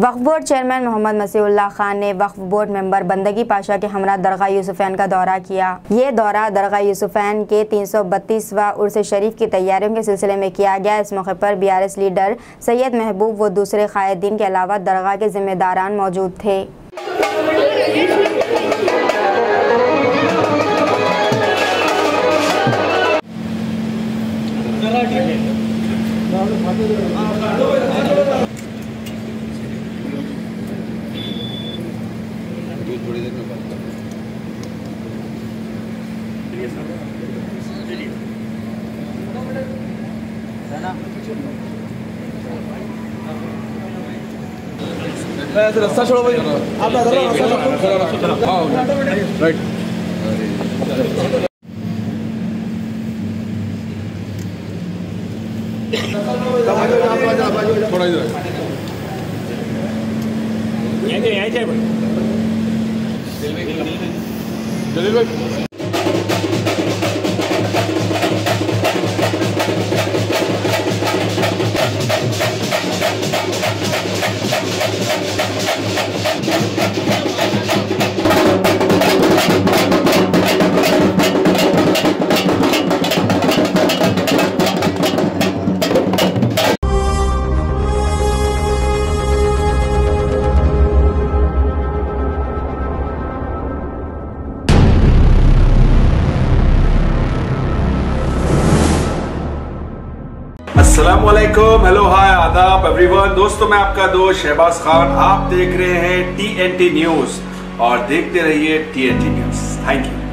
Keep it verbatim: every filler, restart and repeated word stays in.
वक्फ board chairman Mohammad Masiullah Khan ने Waqf board member बंदगी पाशा के हमरा दरगाह यूसुफैन का दौरा किया। ये दौरा दरगाह यूसुफैन के तीन सौ बत्तीसवां उर्स शरीफ की तैयारियों के सिलसिले में किया गया। इस मौके पर B R S leader Syed Mehboob व दूसरे कायदीन के अलावा दरगाह के जिम्मेदारान मौजूद थे। थोड़ी देर में बात रास्ता छोड़ो भाई, आप रास्ता छोड़ो। राइट थोड़ा इधर जलील भाई। अस्सलामुअलैकुम, हेलो, हाय, आदाब एवरीवन। दोस्तों, मैं आपका दोस्त शहबाज खान, आप देख रहे हैं टी एन टी न्यूज और देखते रहिए T N T news. Thank you.